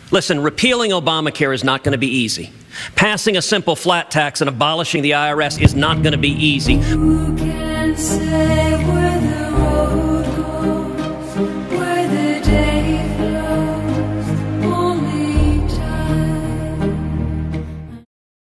Listen, repealing Obamacare is not going to be easy. Passing a simple flat tax and abolishing the IRS is not going to be easy. Who can say